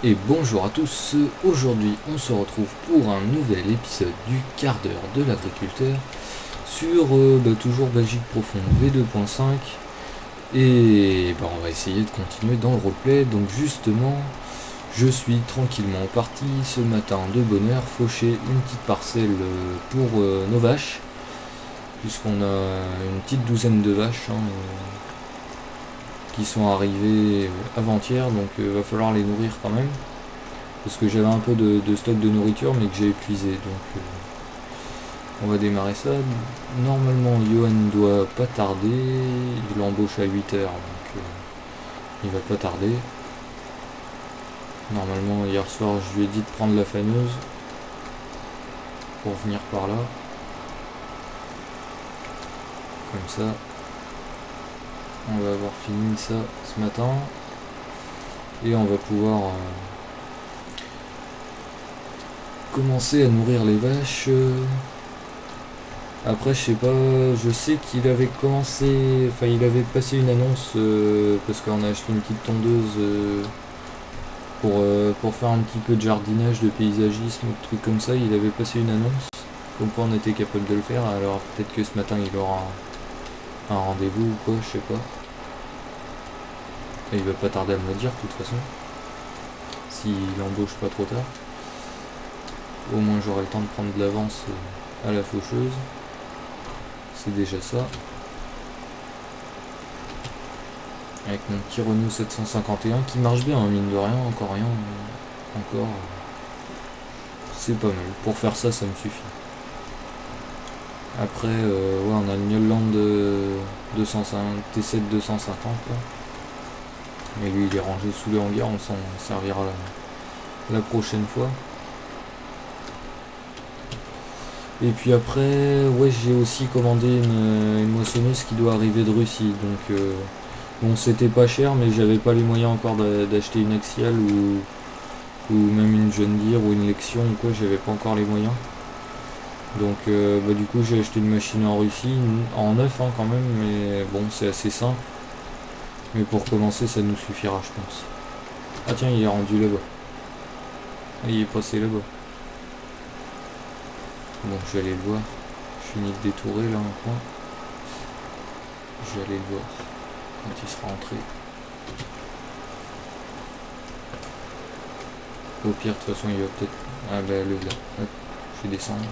Et bonjour à tous, aujourd'hui on se retrouve pour un nouvel épisode du quart d'heure de l'agriculteur sur toujours Belgique Profonde V2.5 et on va essayer de continuer dans le roleplay. Donc justement je suis tranquillement parti ce matin de bonne heure faucher une petite parcelle pour nos vaches, puisqu'on a une petite douzaine de vaches qui sont arrivés avant-hier, donc va falloir les nourrir quand même, parce que j'avais un peu de stock de nourriture mais que j'ai épuisé, donc on va démarrer ça. Normalement Johan doit pas tarder, il l'embauche à 8 heures, donc il va pas tarder. Normalement hier soir je lui ai dit de prendre la faneuse pour venir par là, comme ça on va avoir fini ça ce matin et on va pouvoir commencer à nourrir les vaches. Après je sais pas, je sais qu'il avait commencé, enfin il avait passé une annonce parce qu'on a acheté une petite tondeuse pour faire un petit peu de jardinage, de paysagisme, de trucs comme ça. Il avait passé une annonce comme quoi on était capable de le faire, alors peut-être que ce matin il aura un rendez-vous ou quoi, je sais pas. Et il va pas tarder à me le dire de toute façon, s'il embauche pas trop tard. Au moins j'aurai le temps de prendre de l'avance à la faucheuse, c'est déjà ça. Avec mon petit Renault 751 qui marche bien, hein, mine de rien, encore rien, encore c'est pas mal. Pour faire ça, ça me suffit. Après, ouais, on a une Newland T7 250 là. Mais lui il est rangé sous le hangar, on s'en servira la prochaine fois. Et puis après, ouais, j'ai aussi commandé une moissonneuse qui doit arriver de Russie. Donc bon, c'était pas cher, mais j'avais pas les moyens encore d'acheter une Axial ou même une John Deere ou une Lexion ou quoi, j'avais pas encore les moyens. Donc du coup j'ai acheté une machine en Russie, en neuf hein, quand même, mais bon c'est assez simple. Mais pour commencer ça nous suffira je pense. Ah tiens, il est rendu là-bas. Ah, il est passé là-bas. Bon, je vais aller le voir. Je finis de détourer là un coin. Je vais aller le voir quand il sera entré. Au pire, de toute façon, il va peut-être... Ah bah le là. Hop, je vais descendre.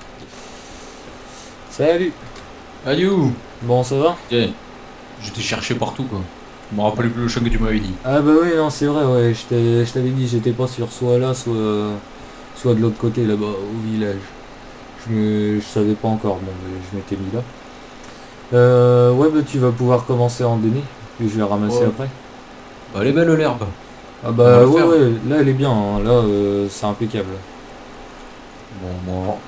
Salut. Ayou. Bon, ça va? Yeah. Je t'ai cherché partout quoi. Je me rappelais plus le chant que tu m'avais dit. Ah bah oui, non, c'est vrai, ouais. Je t'avais dit, j'étais pas sur soit là, soit de l'autre côté, là-bas, au village. Je savais pas encore, bon, mais je m'étais mis là. Ouais, bah tu vas pouvoir commencer à en donner, puis je vais ramasser Ouais. après. Bah, elle est belle l'herbe. Ah On va bah le ouais, faire. ouais, là elle est bien, hein. Là c'est impeccable. Bon.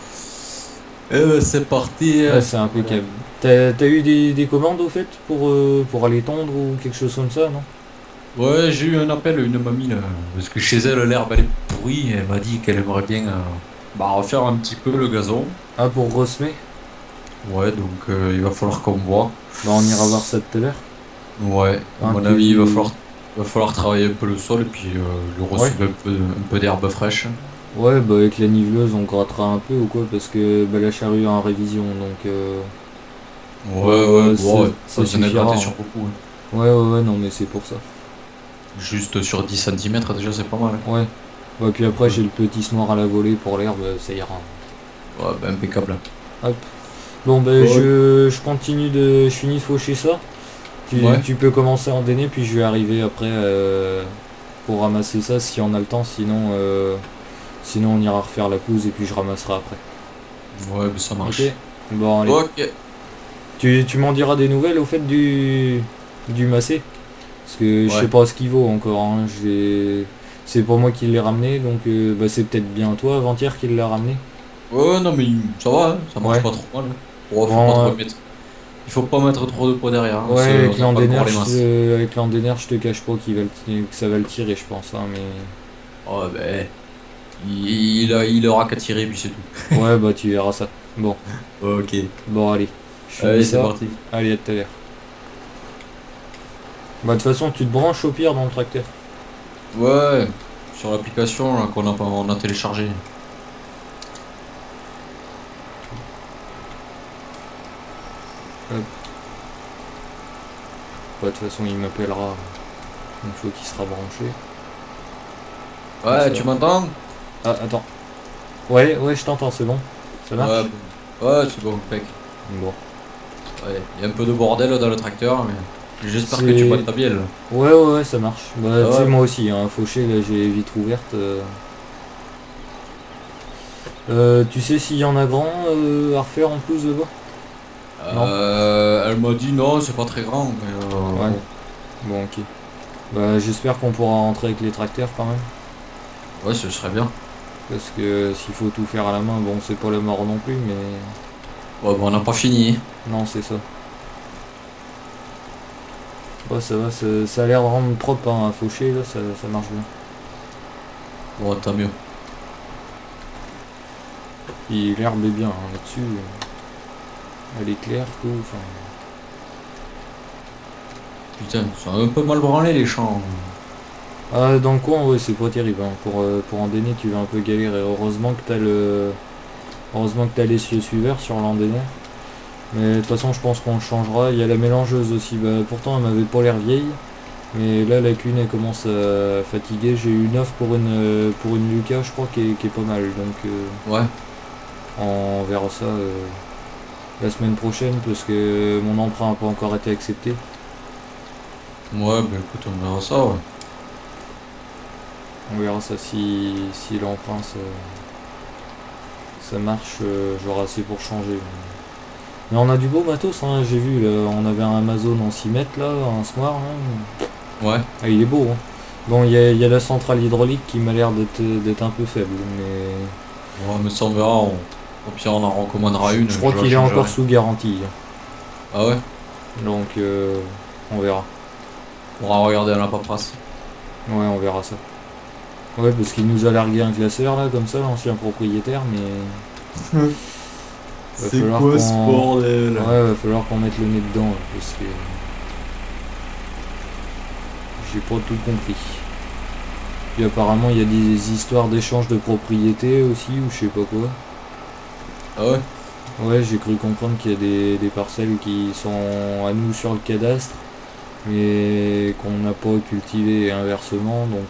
C'est parti. Là c'est Voilà. impeccable. T'as eu des commandes au fait pour aller tondre ou quelque chose comme ça, non? Ouais, j'ai eu un appel, une mamie là. Parce que chez elle, l'herbe elle est pourrie. Elle m'a dit qu'elle aimerait bien refaire un petit peu le gazon. Ah, pour ressemer? Ouais, donc il va falloir qu'on voit. Bah on ira voir ça tout à l'heure. Ouais, à Hein, mon avis, il va falloir travailler un peu le sol et puis lui Ouais. ressemer un peu d'herbe fraîche. Ouais, bah avec la niveleuse on grattera un peu ou quoi, parce que bah, la charrue est en révision, donc Ouais, bon, ouais, ça pas besoin de suffira, gratter hein. sur beaucoup, hein. Ouais, non mais c'est pour ça. Juste sur 10 centimètres déjà, c'est pas mal, hein. Ouais. Ouais, puis après Ouais, j'ai le petit noir à la volée pour l'herbe, ça ira. ouais, bah, impeccable. Hop. Bon bah Ouais. je continue je finis de faucher ça. Ouais. Tu peux commencer à en donner, puis je vais arriver après pour ramasser ça si on a le temps, sinon on ira refaire la pelouse et puis je ramasserai après. Ouais, mais ça Ok. marche. Bon allez. Ok. Tu m'en diras des nouvelles au fait du massé? Parce que je sais Ouais. pas ce qu'il vaut encore, hein. C'est pas moi qui l'ai ramené, donc bah, c'est peut-être bien toi avant-hier qui l'a ramené. Ouais, non, mais ça va, hein, ça marche Ouais. pas trop mal, hein. Ouais, faut pas Bon, trop mettre. Il faut pas mettre trop de poids derrière, hein, ouais, on n'a pas pour les masses. avec l'andener, je te cache pas que ça va le tirer, je pense, hein, mais... Ouais, ben, il aura qu'à tirer, puis c'est tout. Ouais, bah tu verras ça. Bon, Ok. bon allez, je finis Allez, c'est ça. parti. Allez, à tout à l'heure. Bah de toute façon, tu te branches au pire dans le tracteur. Ouais. sur l'application là, on a téléchargé. Hop. Bah, de toute façon, il m'appellera une fois qu'il sera branché. Ouais, tu m'entends? Ah, attends. Ouais, ouais, je t'entends, c'est bon. Ça marche? Ouais, ouais, c'est bon, mec. Bon. Ouais, il y a un peu de bordel dans le tracteur, mais j'espère que tu C'est... m'entends bien là. Ouais, ouais, ouais, ça marche. Bah, Ah tu sais, ouais. moi aussi, hein, fauché, là, j'ai vitre ouverte. Tu sais s'il y en a grand à refaire en plus de bas? Non? Elle m'a dit non, c'est pas très grand, mais Ouais. bon. Bon, ok. Bah, j'espère qu'on pourra rentrer avec les tracteurs quand même. Ouais, ce serait bien. Parce que s'il faut tout faire à la main, bon, c'est pas la mort non plus, mais... Ouais, bon, on n'a pas fini. Non, c'est ça. Ouais, ça va, ça a l'air vraiment propre hein, à faucher, là, ça marche bien. Bon, tant mieux. Puis l'herbe est bien hein, là-dessus. Elle est claire, tout, enfin... Putain, ils sont un peu mal branlés les champs. Ah, dans le coin, ouais, c'est pas terrible. Hein. Pour endainer, tu vas un peu galérer. Heureusement que t'as le... Heureusement que t'as l'essieu suiveur sur l'endainé. Mais de toute façon, je pense qu'on le changera. Il y a la mélangeuse aussi. Bah, pourtant, elle m'avait pas l'air vieille. Mais là, la cune, elle commence à fatiguer. J'ai eu une offre pour une Lucas, je crois, qui est pas mal. Donc, Ouais. on verra ça la semaine prochaine parce que mon emprunt n'a pas encore été accepté. Ouais, bah écoute, on verra ça, ouais. On verra ça si l'emprunt ça marche, j'aurai assez pour changer. Mais on a du beau matos, hein, j'ai vu, là, on avait un Amazon en 6 mètres là, un soir. Là. Ouais. Ah, il est beau. Hein. Bon, il y a la centrale hydraulique qui m'a l'air d'être un peu faible, mais Ouais, mais ça on verra. Au pire, on en recommandera une. je crois Je la qu'il est changerai. encore sous garantie. Ah ouais? Donc, on verra. On va regarder à la paperasse. Ouais, on verra ça. Ouais, parce qu'il nous a largué un classeur là, comme ça, l'ancien propriétaire, mais... C'est quoi ce bordel? Ouais, va falloir qu'on mette le nez dedans, là, parce que... J'ai pas tout compris. Puis apparemment, il y a des histoires d'échange de propriété aussi, ou je sais pas quoi. Ah ouais? Ouais, j'ai cru comprendre qu'il y a des parcelles qui sont à nous sur le cadastre, mais qu'on n'a pas cultivé et inversement, donc...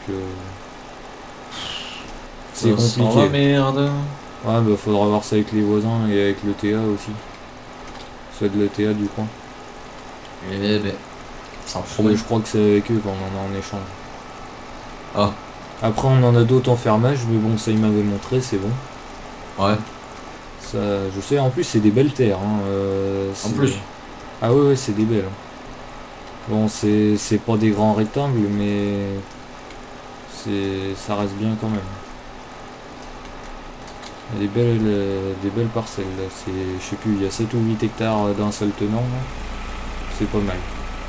c'est Ça sent la compliqué. merde. Ouais, bah faudra voir ça avec les voisins et avec le TA aussi. Soit de le TA du coin. Eh ben, ça Parce que promet. je crois que c'est avec eux qu'on en a en échange. Ah, Après on en a d'autres en fermage, mais bon ça il m'avait montré, c'est bon. ouais. Ça, je sais, en plus c'est des belles terres. Hein, En plus. Ah ouais, ouais c'est des belles. Hein. Bon c'est pas des grands rectangles, mais ça reste bien quand même. Il y a des belles parcelles là. Je sais plus, il y a 7 ou 8 hectares d'un seul tenant. Là. C'est pas mal.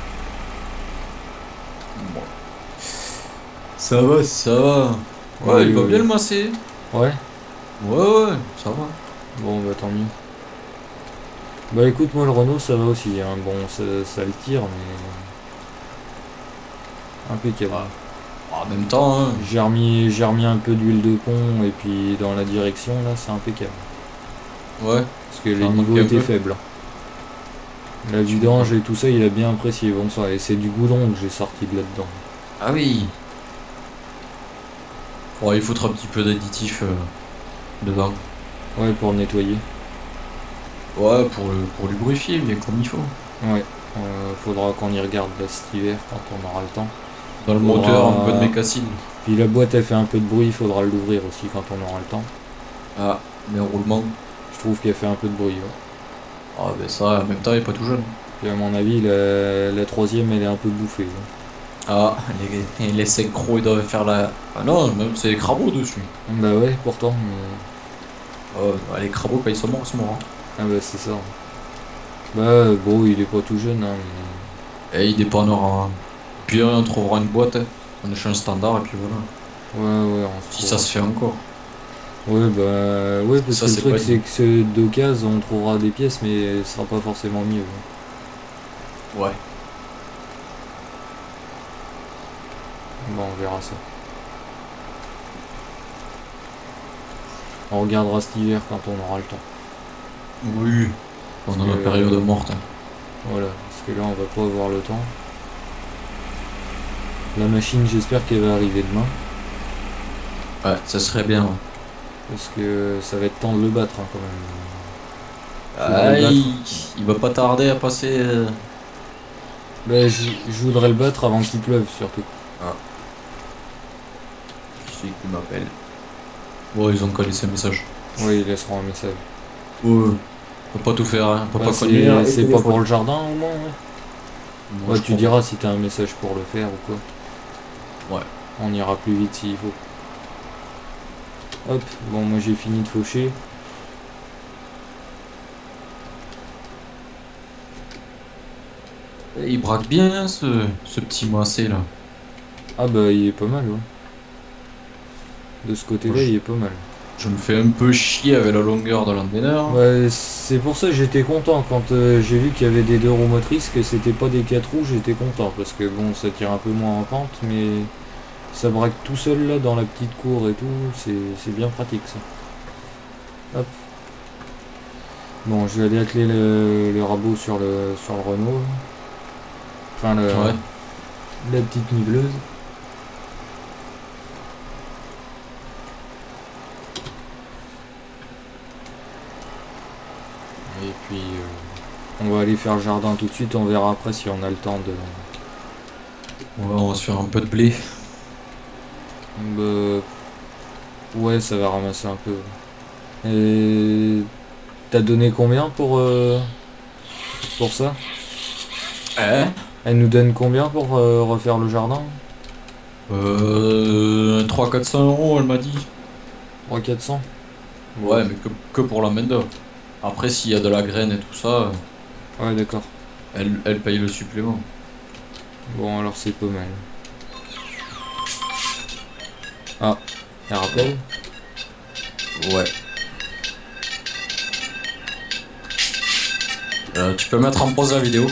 Bon. Ça va, ça va. Ouais, Ouais, il va ouais, bien le masser. ouais. Ouais, ouais, ça va. Bon bah tant mieux. Bah écoute moi le Renault ça va aussi. Hein. Bon ça le tire mais impeccable. Ouais. En même temps, hein. J'ai remis un peu d'huile de pont et puis dans la direction là c'est impeccable. Ouais. Parce que Ça les a niveaux manqué un étaient peu. faibles. La vidange et tout ça il a bien apprécié. Bon ça et c'est du goudron que j'ai sorti de là-dedans. Ah oui. Faudrait y foutre un petit peu d'additif dedans. Ouais pour nettoyer. Ouais, pour lubrifier, bien comme il faut. Ouais. Faudra qu'on y regarde là cet hiver quand on aura le temps. Dans le Faudra- moteur, un peu de mécassine. Puis la boîte elle fait un peu de bruit, il faudra l'ouvrir aussi quand on aura le temps. Ah, mais en roulement. Je trouve qu'elle fait un peu de bruit. Ouais. Ah, ben ça, en même temps, il est pas tout jeune. Et à mon avis, la troisième, elle est un peu bouffée. Hein. Ah, les synchros, ils doivent faire la. Ah non, même c'est les crabos dessus. Bah ouais, pourtant. Mais... Oh, bah, les crabos, quand ils sont morts, ils sont morts. Hein. Ah bah c'est ça. Bah bon, il est pas tout jeune. Hein, Et il dépannera. Puis on trouvera une boîte, hein. On échange standard, et puis voilà. Ouais, ouais, on se Si ça se fait encore. Ouais, bah ouais, parce Ça, que le c'est truc pas c'est que ce d'occasion, on trouvera des pièces, mais ce sera pas forcément mieux. Ouais. Bon, on verra ça. On regardera cet hiver quand on aura le temps. Oui. Pendant la période morte. Voilà, parce que là on va pas avoir le temps. La machine, j'espère qu'elle va arriver demain. Ouais, ça serait bien. Ouais. Parce que ça va être temps de le battre hein, quand même. Ah, il va pas tarder à passer. Bah, je voudrais le battre avant qu'il pleuve surtout. Ah. Qui c'est qui m'appelle? Bon, ils ont qu'à laisser un message. Oui, ils laisseront un message. Ouais. On peut pas tout faire, hein. On peut Bah, pas conduire. c'est pas pour le jardin au moins, ouais. Moi, Ouais, tu diras si t'as un message pour le faire ou quoi. Ouais. On ira plus vite s'il faut. Hop, bon moi j'ai fini de faucher. Il braque bien ce petit moissé là. Ah bah il est pas mal, ouais. De ce côté-là, il est pas mal. Je me fais un peu chier avec la longueur de l'entraîneur. Ouais, c'est pour ça que j'étais content quand j'ai vu qu'il y avait des 2 roues motrices, que c'était pas des 4 roues, j'étais content parce que bon, ça tire un peu moins en pente, mais ça braque tout seul là dans la petite cour et tout, c'est bien pratique ça. Hop. Bon, je vais aller atteler le rabot sur le Renault. Enfin, Ouais. la petite niveleuse. Et puis, on va aller faire le jardin tout de suite, on verra après si on a le temps de... Ouais, on va se faire un peu de blé. Bah, ouais, ça va ramasser un peu. Et t'as donné combien pour ça? Elle nous donne combien pour refaire le jardin? 300-400 € elle m'a dit. 300-400? Ouais, mais que pour la main d'œuvre. Après, s'il y a de la graine et tout ça, Ouais, d'accord. elle paye le supplément. Bon, alors c'est pas mal. Ah, elle rappelle? Ouais. Tu peux mettre en pause la vidéo.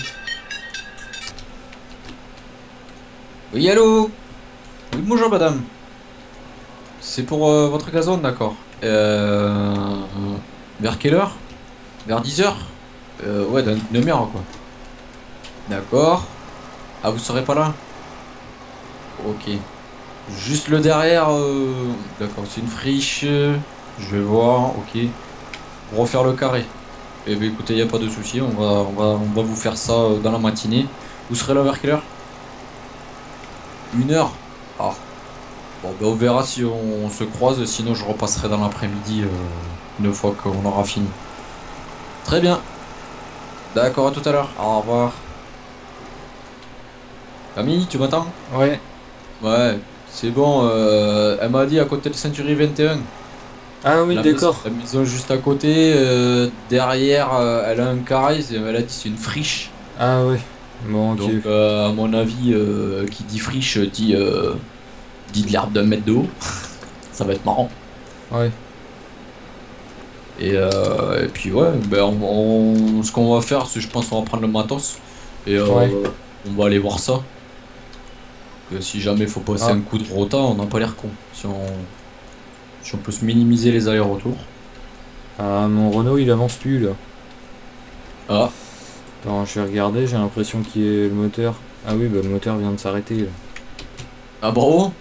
Oui, allô? Oui, bonjour madame. C'est pour votre gazon, d'accord. Vers quelle heure? Vers 10 h? Ouais, dans une demi-heure, quoi. D'accord. Ah, vous serez pas là? Ok. Juste le derrière, d'accord, c'est une friche. Je vais voir, ok. Pour refaire le carré. Eh bien, écoutez, y a pas de souci, on va vous faire ça dans la matinée. Vous serez là vers quelle heure? 1 h? Ah. Bon, ben on verra si on se croise, sinon je repasserai dans l'après-midi une fois qu'on aura fini. Très bien. D'accord, à tout à l'heure. Au revoir. Camille, tu m'entends? Ouais. Ouais, c'est bon. Elle m'a dit à côté de Century 21. Ah oui, d'accord. La maison juste à côté. Derrière, elle a un carré. Elle a dit c'est une friche. Ah ouais. Bon, ok. Donc, à mon avis, qui dit friche dit de l'herbe d'1 mètre de haut. Ça va être marrant. Ouais. Et puis ouais, ben ce qu'on va faire, c'est je pense qu'on va prendre le matos et Ouais. on va aller voir ça. Que si jamais faut passer Ah. un coup de rota, on n'a pas l'air con. Si on peut se minimiser les allers-retours. Ah, mon Renault il avance plus là. Ah, Attends, je vais regarder, j'ai l'impression qu'il y a le moteur. Ah oui, bah le moteur vient de s'arrêter là. ah bravo.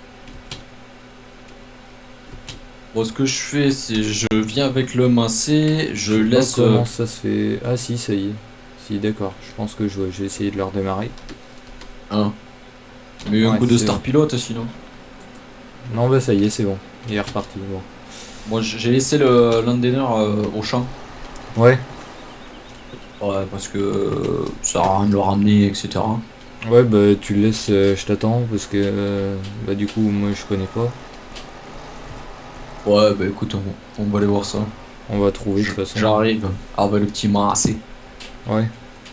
Bon, ce que je fais, c'est je viens avec le mincé, je Je sais pas laisse. comment ça se fait. Ah si, ça y est. Si, d'accord. Je pense que j'ai essayé de le redémarrer. Hein. Mais un Ouais, coup de c'est star bon. pilote sinon. Non, bah ça y est, c'est bon. Il est reparti. Bon. Moi j'ai laissé le l'Andener au champ. Ouais. Ouais, parce que ça sert à rien de le ramener, etc. Ouais, bah tu le laisses, je t'attends parce que bah du coup, moi je connais pas. Ouais, bah écoute, on va aller voir ça. On va trouver de toute façon. J'arrive. Ah bah le petit massé. Ouais.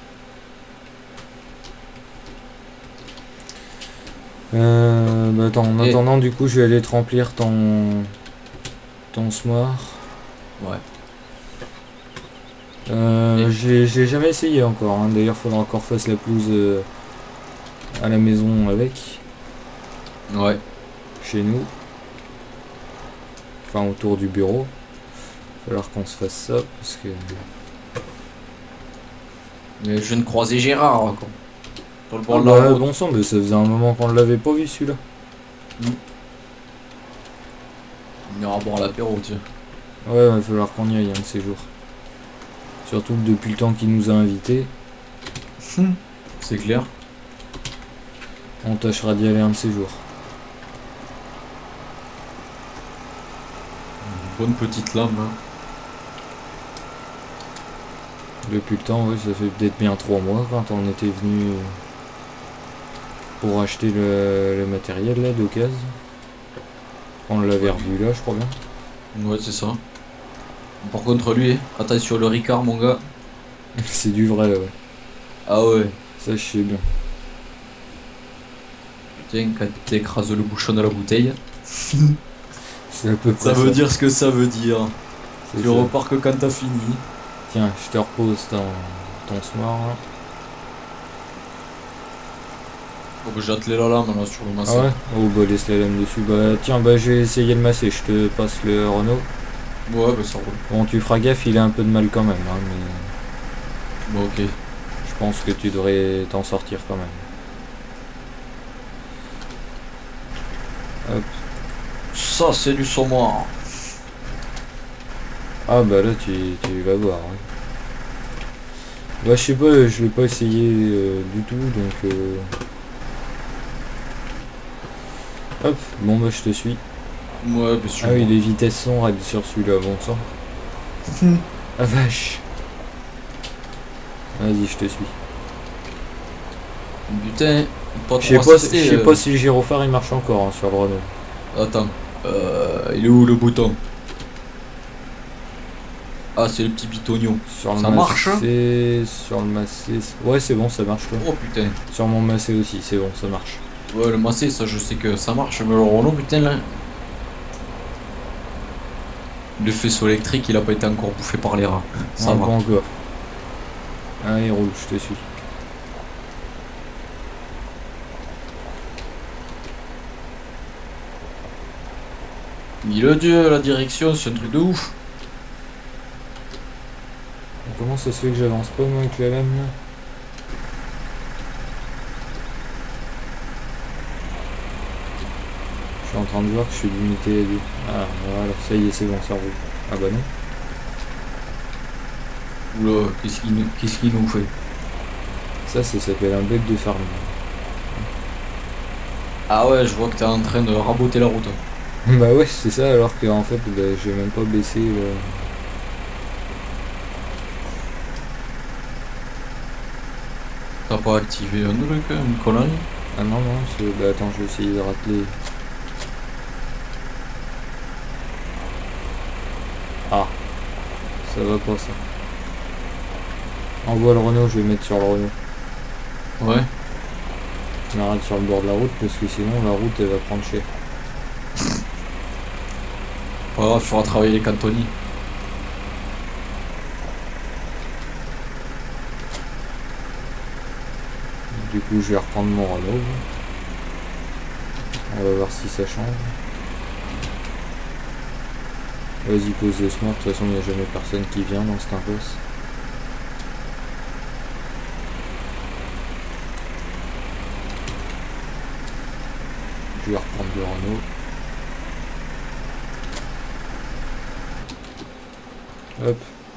Bah attends, en Et- attendant, du coup, je vais aller te remplir ton smoir. Ouais. J'ai jamais essayé encore, hein. D'ailleurs, faudra encore fasse la pelouse à la maison avec, Ouais. chez nous. Enfin, autour du bureau. Il va falloir qu'on se fasse ça, parce que... Mais je viens de croiser Gérard, quoi. Sur le bord Ah de la bah, route. bon sang, mais ça faisait un moment qu'on ne l'avait pas vu, celui-là. On ira boire l'apéro, tiens. Ouais, il va falloir qu'on y aille un de ces jours. Surtout que depuis le temps qu'il nous a invités, C'est clair. on tâchera d'y aller un de ces jours. Une bonne petite lame, hein. Depuis le temps, oui, ça fait peut-être bien 3 mois quand on était venu pour acheter le matériel là d'occasion. On l'avait revu là, je crois bien. Ouais, c'est ça. Par contre, lui, attention le Ricard, mon gars. C'est du vrai là, ouais. Ah ouais. Ça, je sais bien. Tiens, quand t'écrases le bouchon de la bouteille, C'est à peu près ça veut dire ce que ça veut dire. C'est Tu ça. repars que quand t'as fini. Tiens, je te repose ton smart là. Oh, bah, j'ai attelé la lame là sur le masser. Ah ouais. Oh bah laisse la lame dessus. Bah tiens, bah je vais essayer de masser. Je te passe le Renault. Ouais, bah ça roule. Bon, tu feras gaffe, il a un peu de mal quand même, hein, mais Bon, ok. je pense que tu devrais t'en sortir quand même. Hop. Ça, c'est du saumon. Ah bah là tu vas voir. Ouais. Bah je sais pas, je l'ai pas essayé du tout, donc hop, bon bah je te suis. Ouais, bien sûr. Ah oui, les vitesses sont raides sur celui-là, bon sang. Ah vache. Vas-y, je te suis. Putain, pas Je sais trop pas, assisté, je sais pas si le gyrophare il marche encore hein, sur le Renault. Attends, il est où le bouton? Ah, c'est le petit bitonio. Sur le Ça marche, hein massé, sur le massé. Ouais, c'est bon, ça marche toi. Oh putain. Sur mon massé aussi, c'est bon, ça marche. Ouais, le massé, ça je sais que ça marche, mais le Renault, putain là. Le faisceau électrique, il a pas été encore bouffé par les rats. Ça Non, va. pas encore. Allez, roule, je te suis. Mille Dieu, la direction, c'est un truc de ouf. Comment ça se fait que j'avance pas moi avec la lame là? Je suis en train de voir que je suis limité à 2. Ah voilà, ça y est, c'est bon, ça roule. Ah bah non. Oula, qu'est-ce qu'il nous fait? Ça s'appelle un bug de farming. Ah ouais, je vois que t'es en train de raboter la route. Bah ouais, c'est ça, alors que en fait, bah, j'ai même pas baissé le... T'as pas activé un truc, une connerie? Ah non, non, c'est... Bah attends, je vais essayer de rappeler. Ah, ça va pas ça. Envoie le Renault, je vais mettre sur le Renault. Ouais. Je m'arrête sur le bord de la route parce que sinon la route elle va prendre cher. Pas grave, tu feras travailler les cantonniers. Du coup je vais reprendre mon Renault. On va voir si ça change. Vas-y, pose le smart, de toute façon il n'y a jamais personne qui vient dans cette impasse. Je vais reprendre le Renault. Hop.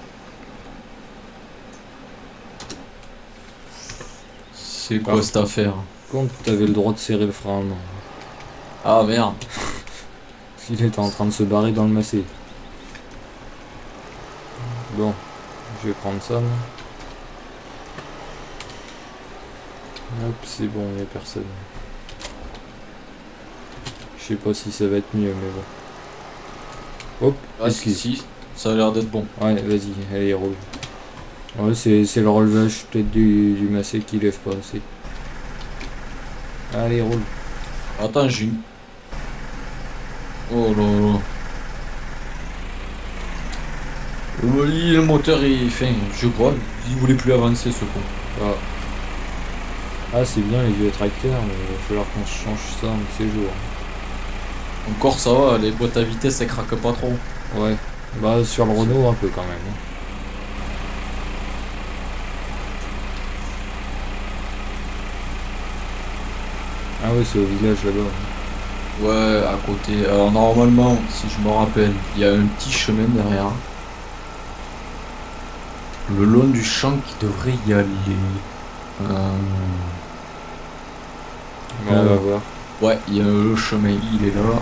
C'est quoi cette affaire? Compte, t'avais le droit de serrer le frein à main. Ah merde. Il était en train de se barrer dans le massé. Bon, je vais prendre ça. Moi. Hop, c'est bon, il n'y a personne. Je sais pas si ça va être mieux, mais bon. Hop, Ah excuse. si, ça a l'air d'être bon. Ouais, vas-y, allez, roule. Ouais, c'est le relevage peut-être du massé qui lève pas assez. Allez, roule. Attends, j'ai une... Oh là là. Le moteur il fait, je crois, il voulait plus avancer ce con. Ah, ah c'est bien les vieux tracteurs, mais il va falloir qu'on change ça un de ces jours. Encore ça va, les boîtes à vitesse elles craquent pas trop. Ouais. Bah sur le Renault un peu quand même, hein. Ah ouais, c'est au village là-bas. Ouais, à côté. Alors normalement, si je me rappelle, il y a un petit chemin derrière. Le long du champ qui devrait y aller. Ouais, on va voir. Ouais, il y a le chemin, il est là.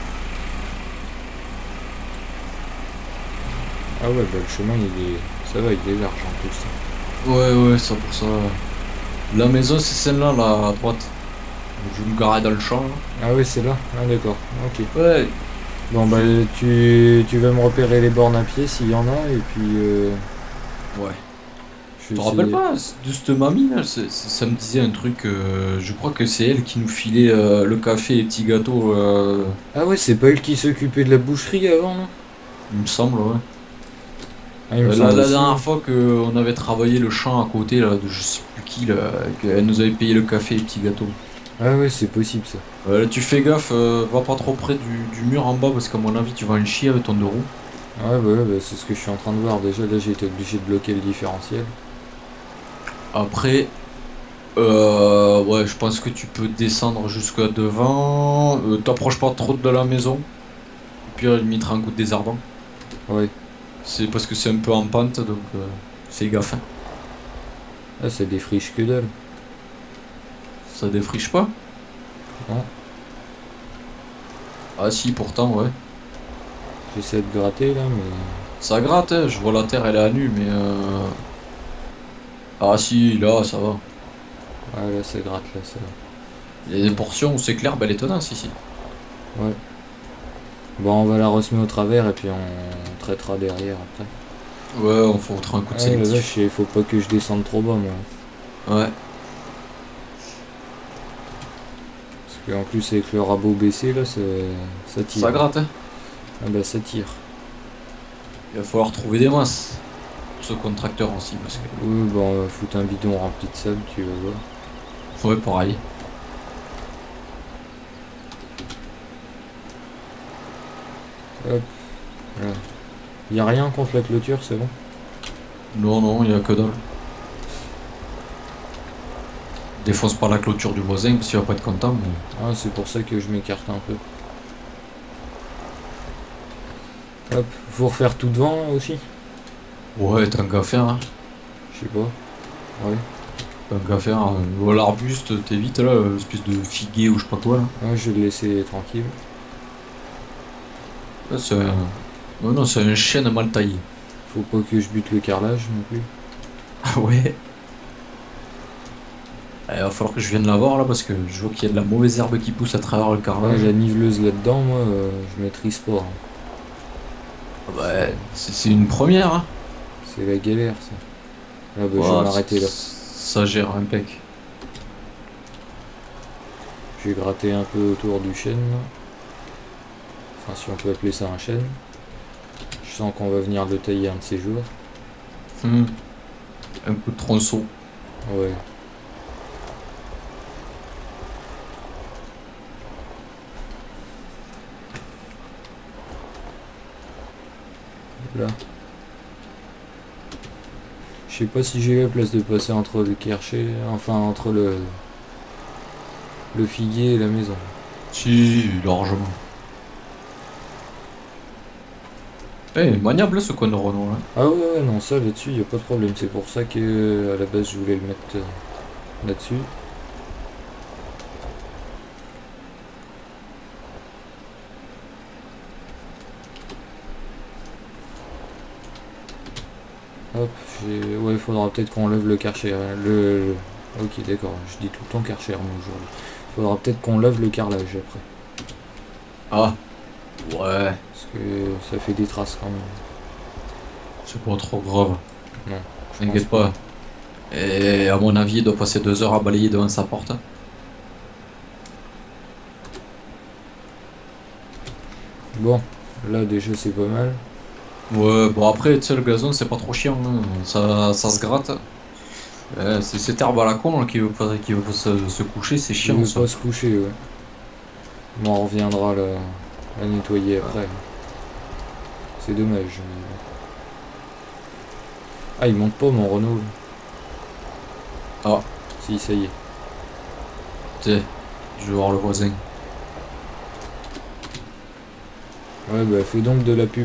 Ah ouais, bah le chemin il est. Ça va, il est large en plus. Ouais, c'est pour ça. La maison, c'est celle-là, là, à droite. Je vais me garer dans le champ, là. Ah ouais, c'est là. Ah d'accord. Ok. Ouais. Bon bah tu vas me repérer les bornes à pied s'il y en a et puis Ouais. je Tu te vais rappelles essayer. pas de cette mamie, là? Ça me disait un truc. Je crois que c'est elle qui nous filait le café et les petits gâteaux. Ah ouais, c'est pas elle qui s'occupait de la boucherie avant, non? Il me semble, ouais. Ah, il me La, semble la aussi. dernière fois qu'on avait travaillé le champ à côté, là, de je sais plus qui, là, qu'elle nous avait payé le café et les petits gâteaux. Ah ouais, c'est possible ça. Là, tu fais gaffe, va pas trop près du mur en bas parce qu'à mon avis tu vas en chier avec ton deux roues. Ouais, bah, c'est ce que je suis en train de voir. Déjà là, j'ai été obligé de bloquer le différentiel. Après, ouais, je pense que tu peux descendre jusqu'à devant. T'approches pas trop de la maison. Au pire, il mettra un coup de désherbant. Ouais. C'est parce que c'est un peu en pente, donc fais gaffe, hein. Ah, c'est des friches que dalle. Ça défriche pas? Non. Ah si, pourtant, ouais. J'essaie de gratter là, mais. Ça gratte, hein. Je vois la terre, elle est à nu, mais ah si, là, ça va. Ouais, là, ça gratte là, ça va. Il y a des portions où c'est clair, ben, elle est tenace ici. Ouais. Bon, on va la ressemer au travers et puis on traitera derrière après. Ouais, on foutra un coup de Ouais, la sélectif. vache, il faut pas que je descende trop bas, moi. Ouais. Parce qu'en plus, avec le rabot baissé, là, ça tire. Ça gratte, hein. Ah bah, ça tire. Il va falloir trouver des masses. Pour ce contracteur aussi, parce que. Oui, bah, on va foutre un bidon rempli de sable, tu vas voir. Ouais, pareil. Hop. Voilà. Y a rien contre la clôture, c'est bon? Non, non, il y a que dalle. Défonce pas la clôture du voisin, parce qu'il va pas être content, mais. Ah, c'est pour ça que je m'écarte un peu. Hop, faut refaire tout devant aussi? Ouais, tant qu'à faire, hein. Je sais pas. Ouais. Tant qu'à faire. L'arbuste, t'évites là, espèce de figuier ou je sais pas quoi là. Ouais, je vais le laisser tranquille. Là, c'est un. Non, non, c'est un chêne mal taillé. Faut pas que je bute le carrelage non plus. Ah ouais. Il va falloir que je vienne la voir là parce que je vois qu'il y a de la mauvaise herbe qui pousse à travers le Ouais, carrelage. la niveleuse là-dedans, moi, je maîtrise pas, hein. Ah bah, c'est une première, hein. C'est la galère, ça. Ah bah, je vais Ouah, m'arrêter là. ça gère impec. Je vais gratter un peu autour du chêne, là. Enfin, si on peut appeler ça un chêne. Je sens qu'on va venir le tailler un de ces jours. Un coup de tronçon. Ouais. Là. Je sais pas si j'ai la place de passer entre le Kercher, enfin entre le figuier et la maison. Si, largement. Eh, maniable ce coin de Renault là. Ah ouais, non, ça là-dessus, y a pas de problème. C'est pour ça que à la base je voulais le mettre là-dessus. Hop, ouais, il faudra peut-être qu'on lève le Karcher. Ok, d'accord, je dis tout le temps Karcher moi aujourd'hui. Faudra peut-être qu'on lève le carrelage après. Ah, ouais, Parce que ça fait des traces quand même. c'est pas trop grave. Non, je T'inquiète pense pas. Et à mon avis, il doit passer 2 heures à balayer devant sa porte. Bon, là déjà c'est pas mal. Ouais, bon après, tu sais, le gazon, c'est pas trop chiant, hein. Ça se gratte. C'est cette herbe à la con là, qui veut pas se coucher, c'est Il chiant veut ça. pas se coucher, ouais. Bon, on reviendra là. à nettoyer après. C'est dommage. Mais... Ah, il monte pas mon Renault. Ah, Si, ça y est. t'sais, je vais voir le voisin. Ouais, bah fais donc de la pub.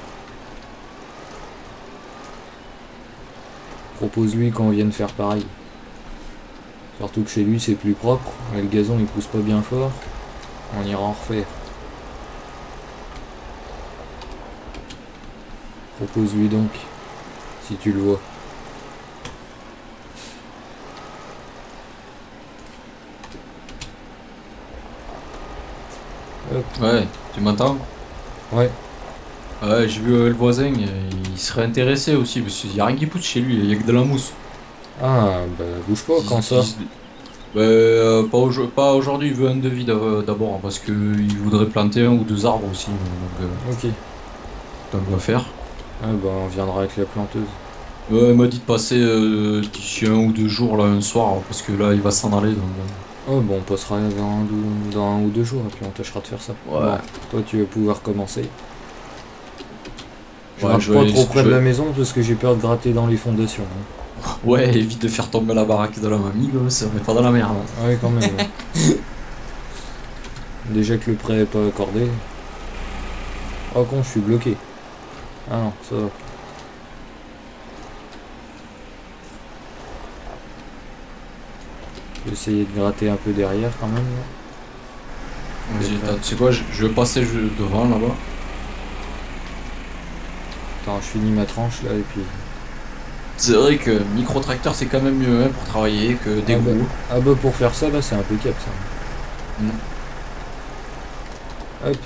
Propose-lui qu'on vienne faire pareil. Surtout que chez lui c'est plus propre, mais le gazon il pousse pas bien fort. On ira en refaire. Propose-lui donc, si tu le vois. Hop. Ouais, tu m'entends? Ouais. Ouais, j'ai vu le voisin, il serait intéressé aussi, parce qu'il n'y a rien qui pousse chez lui, il y a que de la mousse. Ah, bah bouge pas, quand ça? Bah, pas aujourd'hui, il veut un devis d'abord, parce qu'il voudrait planter un ou deux arbres aussi, donc Ok. tant qu'on va faire. Ah bah on viendra avec la planteuse. Ouais, il m'a dit de passer d'ici 1 ou 2 jours, là, un soir, parce que là, il va s'en aller, donc... Oh bon, on passera dans 1 ou 2 jours et puis on tâchera de faire ça. Ouais. Bon, toi tu vas pouvoir commencer. Je Ouais, rentre je pas vais, trop près je de vais- la maison parce que j'ai peur de gratter dans les fondations. Ouais, évite de faire tomber la baraque de la mamie, quoi, ça met pas dans la merde. Ouais, quand même. Ouais. Déjà que le prêt est pas accordé. Oh con, je suis bloqué. Ah non, ça va. Je vais essayer de gratter un peu derrière quand même. Là. Vas-y, tu sais quoi, je vais passer devant, là-bas. Attends, je finis ma tranche là et puis... C'est vrai que micro-tracteur, c'est quand même mieux hein, pour travailler que des gros. Ah bah pour faire ça là, c'est impeccable ça. Mm. Hop.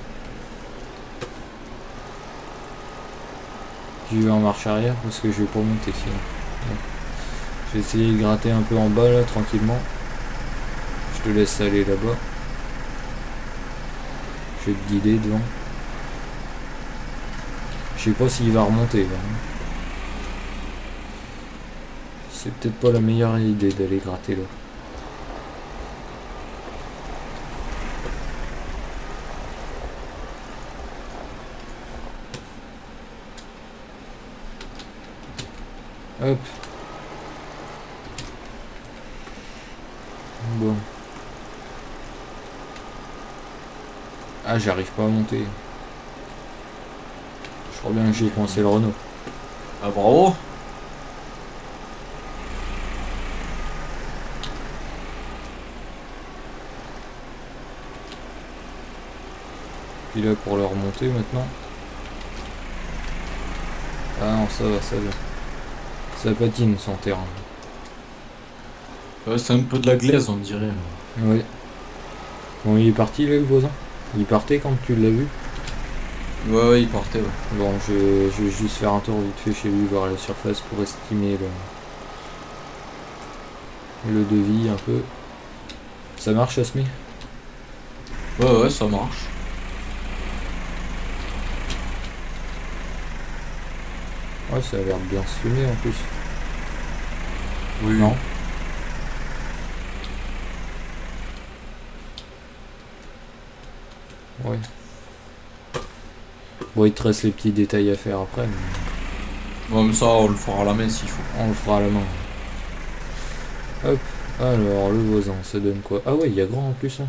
Je vais en marche arrière parce que je vais pas monter sinon. Ouais. Je vais essayer de gratter un peu en bas là, tranquillement. Je te laisse aller là-bas. Je vais te guider devant. Je sais pas s'il va remonter là. C'est peut-être pas la meilleure idée d'aller gratter là. Hop. Bon. Ah, j'arrive pas à monter. Je crois bien que j'ai coincé le Renault. Ah, bravo. Puis là pour le remonter maintenant. Ah non, ça va, ça va. Ça patine son terrain. Ouais, c'est un peu de la glaise, on dirait. Oui. Bon, il est parti là le voisin. Il partait quand tu l'as vu. Ouais, il partait, ouais. Bon, je vais juste faire un tour vite fait chez lui, voir la surface pour estimer le devis un peu. Ça marche, Asmé? Ouais, ça marche. Ouais, ça a l'air de bien se fumer en plus. Oui. Non? Ouais. Bon, il te reste les petits détails à faire après, mais Ouais, mais ça, on le fera à la main s'il faut. on le fera à la main. Hop. Alors, le voisin, ça donne quoi? Ah ouais, il y a grand en plus. Hein.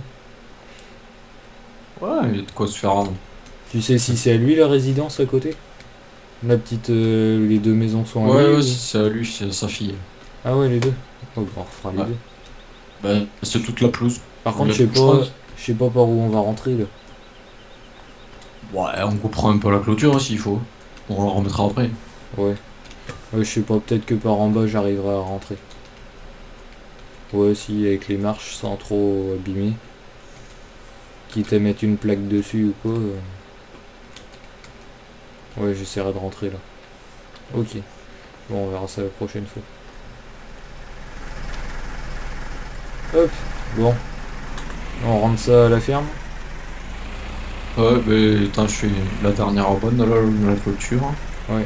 Ouais, il y a de quoi se faire. Tu sais si c'est à lui la résidence à côté? La petite... les deux maisons sont à lui Ouais, ou- c'est à lui, c'est à sa fille. Ah ouais, les deux. Oh, bah, on refera les Ouais. deux. Ben, c'est toute la pelouse. Par contre, Je pense. je sais pas par où on va rentrer là. Ouais, on coupera un peu la clôture s'il faut. On la remettra après. Ouais. Ouais, je sais pas, peut-être que par en bas j'arriverai à rentrer. Ouais, si, avec les marches sans trop abîmer. Quitte à mettre une plaque dessus ou quoi. Ouais, j'essaierai de rentrer là. Ok. Bon, on verra ça la prochaine fois. Hop. Bon. On rentre ça à la ferme. Ouais, ben, attends, je fais la dernière bonne de la clôture. Ouais.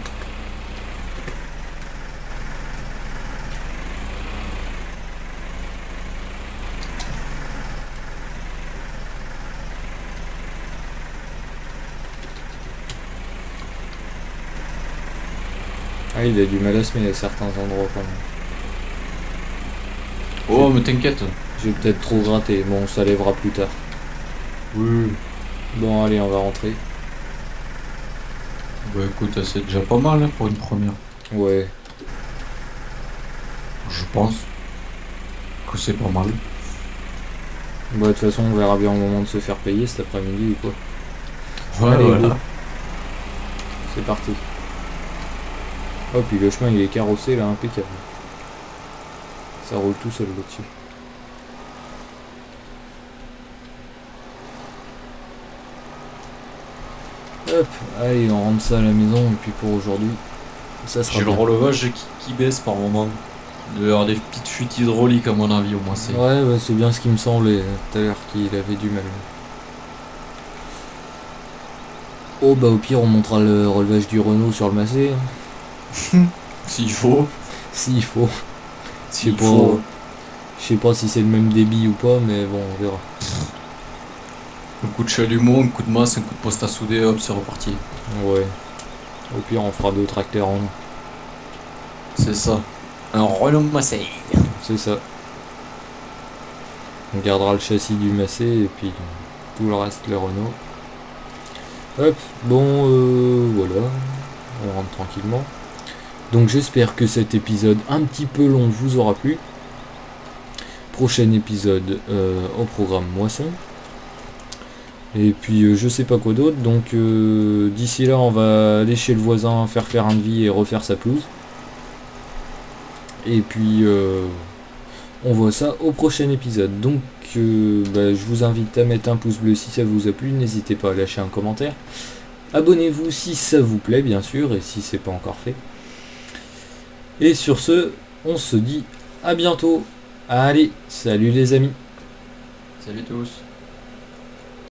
Ah, il a du mal à se mettre à certains endroits quand même. Oh, mais t'inquiète. J'ai peut-être trop gratté. Bon, ça lèvera plus tard. Oui. Bon, allez, on va rentrer. Bah écoute, c'est déjà pas mal hein, pour une première. Ouais. Je pense que c'est pas mal. Bah, de toute façon, on verra bien au moment de se faire payer cet après-midi ou quoi. Ouais, Allez, voilà. go. C'est parti. Oh, puis le chemin il est carrossé là, impeccable. Ça roule tout seul là-dessus. Hop, allez, on rentre ça à la maison et puis pour aujourd'hui, ça sera J'ai le bien. relevage qui baisse par moment. Il doit y avoir des petites fuites hydrauliques à mon avis au moins c'est. Ouais, bah, c'est bien ce qui me semblait tout à l'heure qu'il avait du mal. Oh bah au pire on montrera le relevage du Renault sur le Macé, hein, S'il faut. s'il faut. S'il pas. faut. Je sais pas si c'est le même débit ou pas, mais bon on verra. Un coup de chalumeau, un coup de masse, un coup de poste à souder, hop, c'est reparti. Ouais. Au pire on fera deux tracteurs en un. C'est ça. Un Renault Massey. C'est ça. On gardera le châssis du Macé et puis tout le reste le Renault. Hop, bon voilà, on rentre tranquillement. Donc j'espère que cet épisode un petit peu long vous aura plu. Prochain épisode au programme moisson. Et puis je sais pas quoi d'autre, donc d'ici là on va aller chez le voisin faire un devis et refaire sa pelouse. Et puis on voit ça au prochain épisode. Donc je vous invite à mettre un pouce bleu si ça vous a plu, n'hésitez pas à lâcher un commentaire. Abonnez-vous si ça vous plaît bien sûr, et si c'est pas encore fait. Et sur ce, on se dit à bientôt. Allez, salut les amis. Salut tous.